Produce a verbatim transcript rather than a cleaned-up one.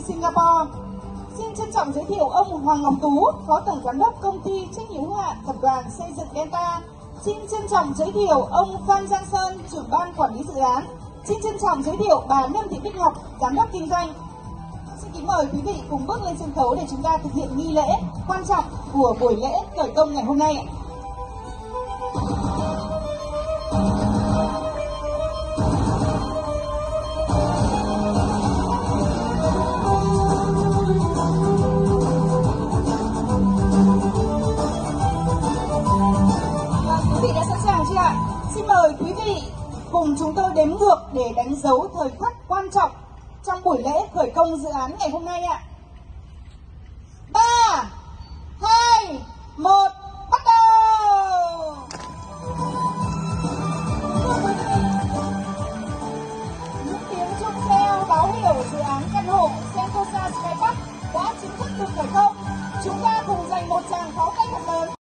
Singapore. Xin trân trọng giới thiệu ông Hoàng Ngọc Tú, Phó Tổng Giám đốc Công ty trách nhiệm hữu hạn Tập đoàn Xây dựng Delta. Xin trân trọng giới thiệu ông Phan Giang Sơn, Trưởng ban Quản lý dự án. Xin trân trọng giới thiệu bà Lâm Thị Bích Ngọc, Giám đốc Kinh doanh. Xin kính mời quý vị cùng bước lên sân khấu để chúng ta thực hiện nghi lễ quan trọng của buổi lễ khởi công ngày hôm nay ạ. Quý vị đã sẵn sàng chưa ạ? Xin mời quý vị cùng chúng tôi đếm ngược để đánh dấu thời khắc quan trọng trong buổi lễ khởi công dự án ngày hôm nay ạ. ba, hai, một, bắt đầu! Thưa quý vị, những tiếng chuông reo báo hiệu dự án căn hộ Sentosa Sky Park đã chính thức được khởi công. Chúng ta cùng dành một tràng pháo tay thật lớn.